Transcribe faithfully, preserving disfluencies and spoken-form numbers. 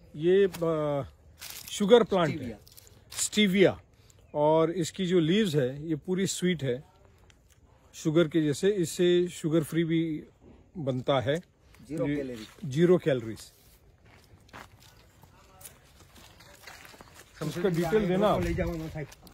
ये sugar plant है, stevia, और इसकी जो लीव्स है ये पूरी स्वीट है शुगर के जैसे। इससे शुगर फ्री भी बनता है, जीरो कैलोरी जीरो कैलोरीज। इसका डिटेल देना।